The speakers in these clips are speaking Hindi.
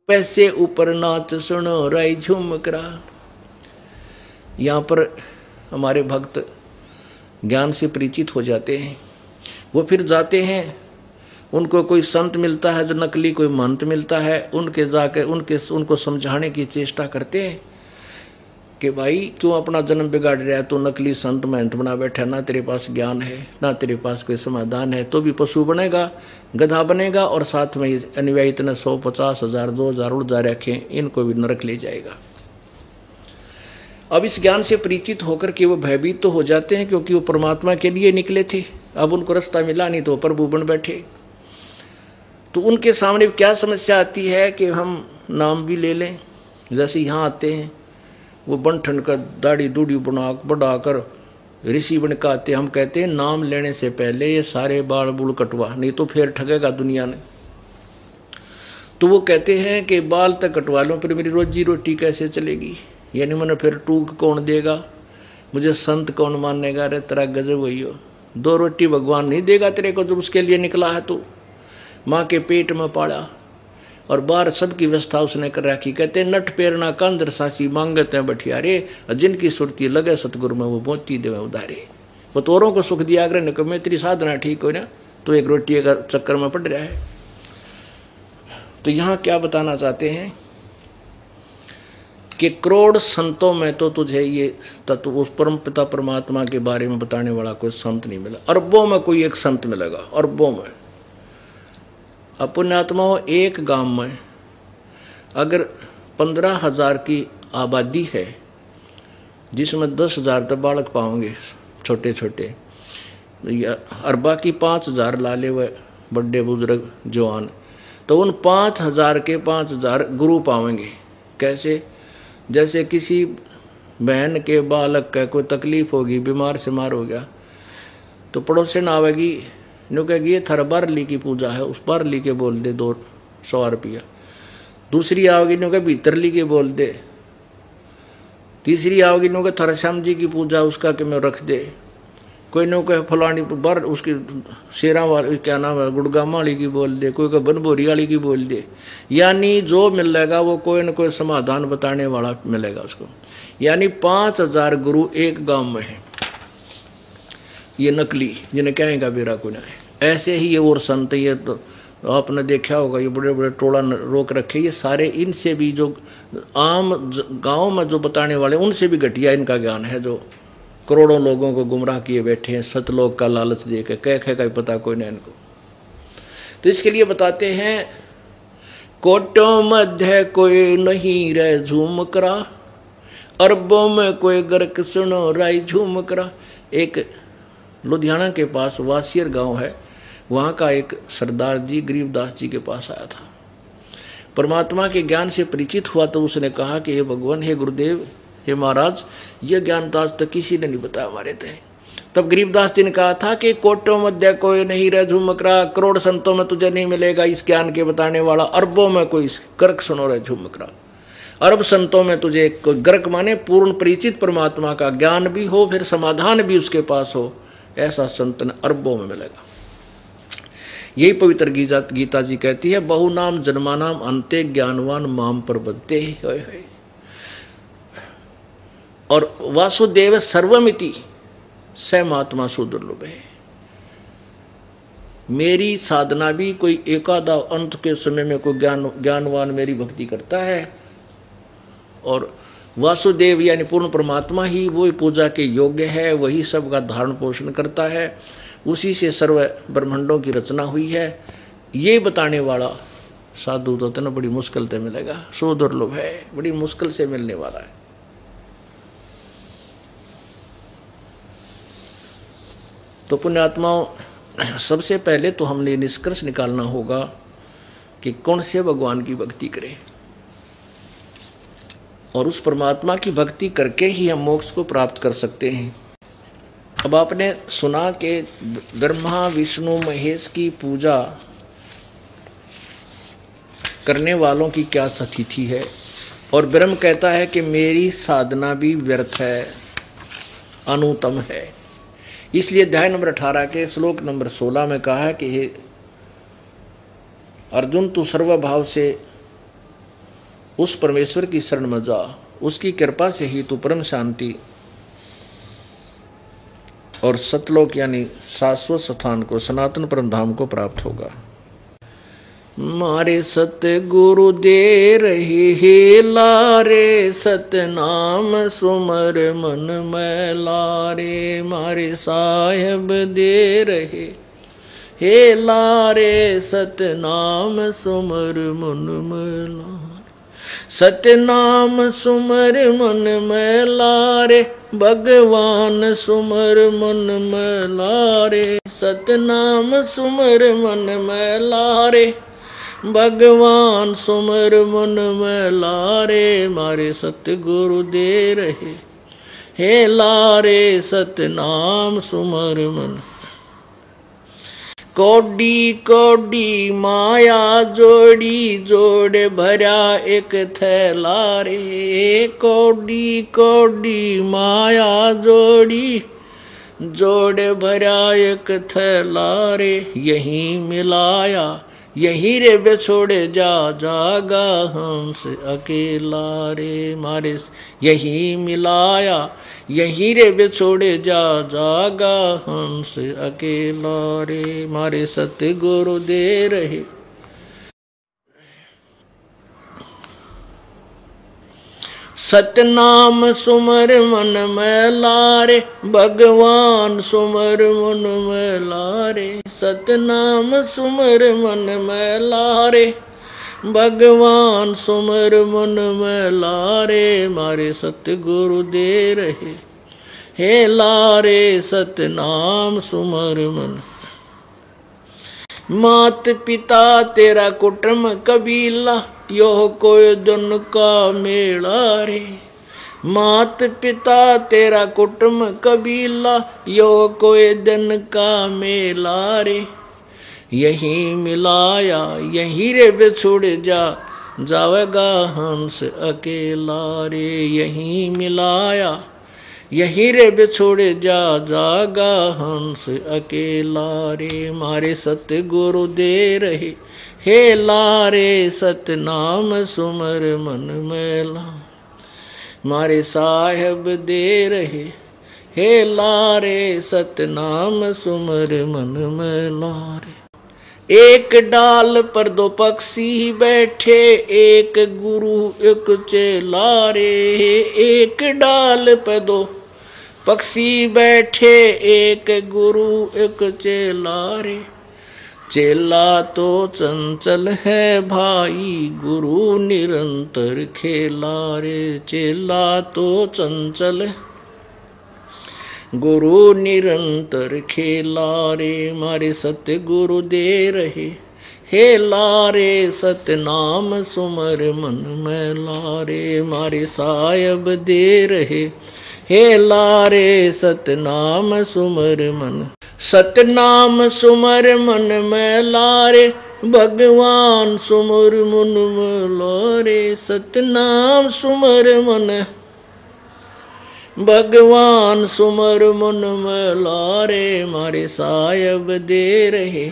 पैसे ऊपर नाच सुनो राय झुमकरा। यहाँ पर हमारे भक्त ज्ञान से परिचित हो जाते हैं, वो फिर जाते हैं, उनको कोई संत मिलता है जो नकली, कोई महंत मिलता है, उनके जाकर उनको समझाने की चेष्टा करते हैं कि भाई क्यों अपना जन्म बिगाड़ रहा है, तो नकली संत महंत बना बैठा, ना तेरे पास ज्ञान है ना तेरे पास कोई समाधान है, तो भी पशु बनेगा, गधा बनेगा, और साथ में अनुयायी इतने 100, 50, 1000, 2000 उड़ रखें, इनको भी नरक ले जाएगा। अब इस ज्ञान से परिचित होकर के वो भयभीत तो हो जाते हैं, क्योंकि वो परमात्मा के लिए निकले थे, अब उनको रास्ता मिला नहीं तो वो प्रभु बन बैठे। तो उनके सामने क्या समस्या आती है कि हम नाम भी ले लें, जैसे यहाँ आते हैं वो बंठन का दाढ़ी दूढ़ी बढ़ाकर ऋषि बन के आते, हम कहते हैं नाम लेने से पहले ये सारे बाल बुल कटवा, नहीं तो फिर ठगेगा दुनिया ने। तो वो कहते हैं कि बाल तक कटवा लो, फिर मेरी रोजी रोटी कैसे चलेगी, यानी मैंने फिर टूक कौन देगा, मुझे संत कौन मानेगा। अरे तेरा गजब हुई हो, 2 रोटी भगवान नहीं देगा तेरे को जब उसके लिए निकला है, तो माँ के पेट में पाला और बाहर सबकी व्यवस्था उसने कर रखी। कहते नट पेरना कंदर सासी मांगते हैं बठियारे, जिनकी सुरती लगे सतगुरु में वो मोती देवे उधारे। वो तो औरों को सुख दिया अगर निकल में तेरी साधना ठीक हो ना, तो एक रोटी का चक्कर में पड़ रहा है। तो यहाँ क्या बताना चाहते हैं कि करोड़ संतों में तो तुझे ये तत्व उस परम पिता परमात्मा के बारे में बताने वाला कोई संत नहीं मिला, अरबों में कोई एक संत मिलेगा, अरबों में। अब पुण्यात्माओं, एक गांव में अगर 15,000 की आबादी है, जिसमें 10,000 तो बालक पाओगे छोटे छोटे, और बाकी 5,000 लाले व बड़े बुजुर्ग जवान, तो उन 5,000 के 5,000 गुरु पाएंगे। कैसे? जैसे किसी बहन के बालक का कोई तकलीफ होगी, बीमार से मार हो गया, तो पड़ोसन आवेगी, नो कहेगी ये थारा बारली की पूजा है, उस बारली के बोल दे 200 रुपया। दूसरी आओगी, नो कहे भीतरली के बोल दे। तीसरी आओगी, नो कहे थारा श्याम जी की पूजा, उसका कि मैं रख दे। कोई नो कहे फलानी बार उसकी शेरा वाली क्या नाम है गुड़गामा वाली की बोल दे, कोई कहे बनभोरी वाली की बोल दे। यानी जो मिलेगा वो कोई न कोई समाधान बताने वाला मिलेगा उसको। यानी 5,000 गुरु एक गांव में है, ये नकली, जिन्हें कहेगा बेरा को ना है। ऐसे ही ये और संत, ये तो आपने देखा होगा, ये बड़े बड़े टोला रोक रखे, ये सारे इनसे भी जो आम गांव में जो बताने वाले, उनसे भी घटिया इनका ज्ञान है, जो करोड़ों लोगों को गुमराह किए बैठे हैं, सतलोक का लालच दे के, कह का पता कोई नहीं इनको। तो इसके लिए बताते हैं, कोटों मध्य कोई नहीं रह झूम करा, अरबों में कोई गर्क सुनो राय झूम करा। एक लुधियाना के पास वासियर गांव है, वहाँ का एक सरदार जी गरीबदास जी के पास आया था, परमात्मा के ज्ञान से परिचित हुआ। तो उसने कहा कि हे भगवान, हे गुरुदेव, हे महाराज, ये ज्ञान तो आज तक किसी ने नहीं बताया हमारे थे। तब गरीबदास जी ने कहा था कि कोटों मध्य कोई नहीं रह झुमकरा, करोड़ संतों में तुझे नहीं मिलेगा इस ज्ञान के बताने वाला, अरबों में कोई गर्क सुनो रह झुमकरा। अरब संतों में तुझे कोई गर्क माने पूर्ण परिचित परमात्मा का ज्ञान भी हो, फिर समाधान भी उसके पास हो, ऐसा संत ने अरबों में मिलेगा। यही पवित्र गीता जी कहती है, बहु नाम जन्मानाम अंते ज्ञानवान माम पर बदते। और वासुदेव सर्वमिति स महात्मा सुदुर्लभ है। मेरी साधना भी कोई एकादा अंत के समय में कोई ज्ञानवान मेरी भक्ति करता है, और वासुदेव यानी पूर्ण परमात्मा ही वो पूजा के योग्य है, वही सबका धारण पोषण करता है, उसी से सर्व ब्रह्मांडों की रचना हुई है। ये बताने वाला साधु तो ना बड़ी मुश्किल से मिलेगा, सो दुर्लभ है, बड़ी मुश्किल से मिलने वाला है। तो पुण्यात्माओं, सबसे पहले तो हमने निष्कर्ष निकालना होगा कि कौन से भगवान की भक्ति करें, और उस परमात्मा की भक्ति करके ही हम मोक्ष को प्राप्त कर सकते हैं। अब आपने सुना कि ब्रह्मा विष्णु महेश की पूजा करने वालों की क्या स्थिति है, और ब्रह्म कहता है कि मेरी साधना भी व्यर्थ है, अनुत्तम है। इसलिए अध्याय नंबर 18 के श्लोक नंबर 16 में कहा है कि हे अर्जुन, तू सर्वभाव से उस परमेश्वर की शरण में जा, उसकी कृपा से ही तू परम शांति और सतलोक यानी शाश्वत स्थान को, सनातन परम धाम को प्राप्त होगा। मारे सतगुरु दे रहे हे लारे, सतनाम सुमर मन में लारे। मारे साहेब दे रहे हे लारे, सतनाम सुमर मन में लारे। सतनाम सुमर मन में लारे, भगवान सुमर मन में लारे। सतनाम सुमर मन में लारे, भगवान सुमर मन में लारे। मारे सतगुरु दे रहे हे लारे, सतनाम सुमर मन। कोडी कोडी माया जोड़ी, जोड़ भरा एक थैला रे। कोडी कोडी माया जोड़ी, जोड़ भरा एक थैला रे। यहीं मिलाया यहीं रे बेछोड़े जा, जागा हंस अकेला रे। मारे यहीं मिलाया यहीं रे बेछोड़े जा, जागा हंस अकेला रे। मारे सतगुरु दे रहे सतनाम सुमर मन में लारे, भगवान सुमर मन में लारे। सतनाम सुमर मन में लारे, भगवान सुमर मन में लारे। मारे सतगुरु दे रहे हे लारे, सतनाम सुमर मन। मात पिता तेरा कुटुंब कबीला, यो कोई दिन का मेला रे। मात पिता तेरा कुटुंब कबीला, यो कोई दिन का मेला रे। यहीं मिलाया यहीं रे बिछुड़ जा, जावेगा हंस अकेला रे। यहीं मिलाया यहीं रे बिछोड़ जा, जागा हंस अकेला रे। मारे सतगुरु दे रहे हे लारे, सतनाम सुमर मन में ला। मारे साहेब दे रहे हे लारे, सतनाम सुमर मन में लारे। एक डाल पर दो पक्षी बैठे, एक गुरु एक चेला रे। एक डाल पर दो पक्षी बैठे, एक गुरु एक चेला रे। चेला तो चंचल है भाई, गुरु निरंतर खेला रे। चेला तो चंचल है, गुरु निरंतर खेला रे। मारे सतगुरु दे रहे हे लारे, सतनाम सुमर मन में लारे। मारे साहेब दे रहे हे लारे, सतनाम सुमर मन। सतनाम सुमर मन में लारे, भगवान सुमर मन में लारे। सतनाम सुमर मन, भगवान सुमर मन में लारे। मारे साहेब दे रहे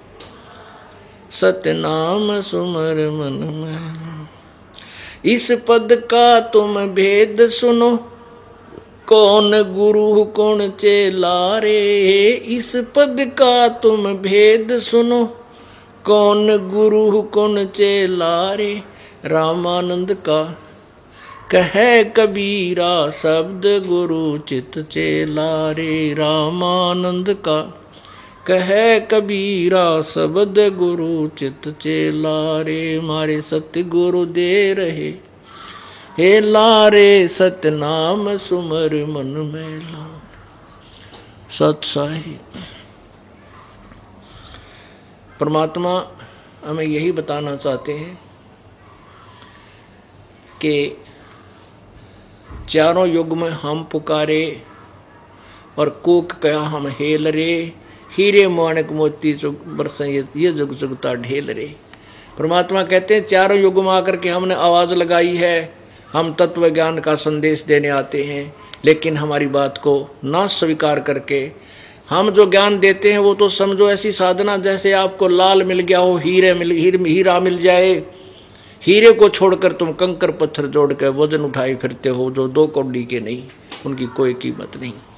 सतनाम सुमर मन में। इस पद का तुम भेद सुनो, कौन गुरु कौन चेला रे। इस पद का तुम भेद सुनो, कौन गुरु कौन चेला रे। रामानंद का कहे कबीरा, शब्द गुरु चित चेला रे। रामानंद का कहे कबीरा, शब्द गुरु चित चेला रे। मारे सतगुरु दे रहे हे लारे, सतनाम सुमर मन में ला। सत्साही परमात्मा हमें यही बताना चाहते हैं कि चारों युग में हम पुकारे और कोक कहा हम हेल रे। हीरे माणक मोती बरसें ये जुग जुगता ढेल रे। परमात्मा कहते हैं चारों युग में आकर के हमने आवाज़ लगाई है, हम तत्व ज्ञान का संदेश देने आते हैं, लेकिन हमारी बात को ना स्वीकार करके हम जो ज्ञान देते हैं वो तो समझो ऐसी साधना जैसे आपको लाल मिल गया हो, हीरा मिल जाए, हीरे को छोड़कर तुम कंकर पत्थर जोड़ कर वजन उठाए फिरते हो, जो 2 कौड़ी के नहीं, उनकी कोई कीमत नहीं।